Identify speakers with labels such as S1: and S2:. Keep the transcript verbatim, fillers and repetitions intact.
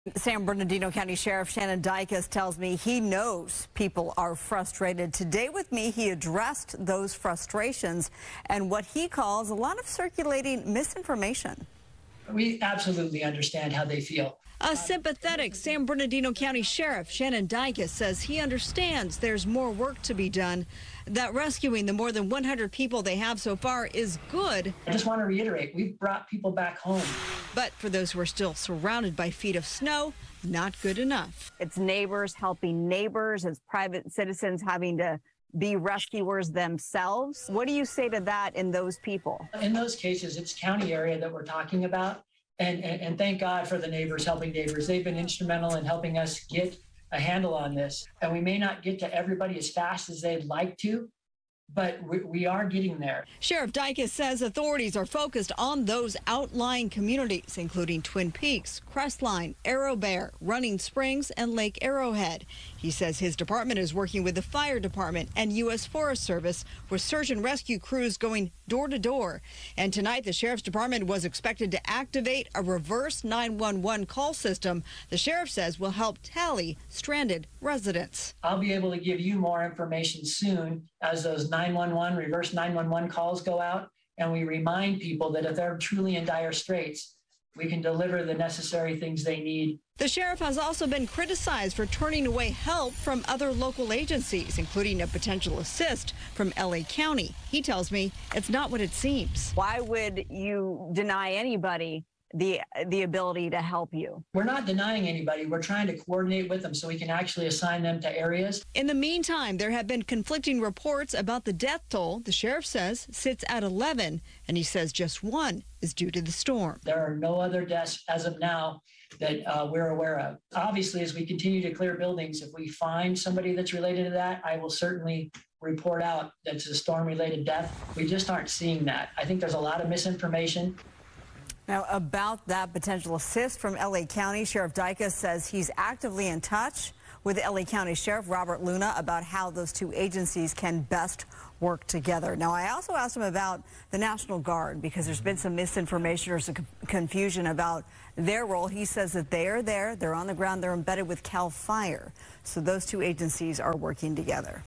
S1: San Bernardino County Sheriff Shannon Dicus tells me he knows people are frustrated. Today with me, he addressed those frustrations and what he calls a lot of circulating misinformation.
S2: We absolutely understand how they feel.
S1: A sympathetic San Bernardino County Sheriff Shannon Dicus says he understands there's more work to be done, that rescuing the more than one hundred people they have so far is good.
S2: I just want to reiterate, we've brought people back home.
S1: But for those who are still surrounded by feet of snow, not good enough.
S3: It's neighbors helping neighbors. It's private citizens having to be rescuers themselves. What do you say to that in those people?
S2: In those cases, it's county area that we're talking about. And, and, and thank God for the neighbors helping neighbors. They've been instrumental in helping us get a handle on this. And we may not get to everybody as fast as they'd like to, but we, we are getting there.
S1: Sheriff Dicus says authorities are focused on those outlying communities, including Twin Peaks, Crestline, Arrow Bear, Running Springs, and Lake Arrowhead. He says his department is working with the fire department and U S Forest Service with search and rescue crews going door to door. And tonight, the sheriff's department was expected to activate a reverse nine one one call system the sheriff says will help tally stranded residents.
S2: I'll be able to give you more information soon as those nine one one, reverse nine one one calls go out, and we remind people that if they're truly in dire straits, we can deliver the necessary things they need.
S1: The sheriff has also been criticized for turning away help from other local agencies, including a potential assist from L A County. He tells me it's not what it seems.
S3: Why would you deny anybody the the ability to help you?
S2: We're not denying anybody. We're trying to coordinate with them so we can actually assign them to areas.
S1: In the meantime, there have been conflicting reports about the death toll. The sheriff says sits at eleven, and he says just one is due to the storm.
S2: There are no other deaths as of now that uh, we're aware of. Obviously, as we continue to clear buildings, if we find somebody that's related to that, I will certainly report out that it's a storm-related death. We just aren't seeing that. I think there's a lot of misinformation.
S1: Now, about that potential assist from L A County, Sheriff Dicus says he's actively in touch with L A County Sheriff Robert Luna about how those two agencies can best work together. Now, I also asked him about the National Guard because there's been some misinformation or some confusion about their role. He says that they are there, they're on the ground, they're embedded with CAL FIRE. So those two agencies are working together.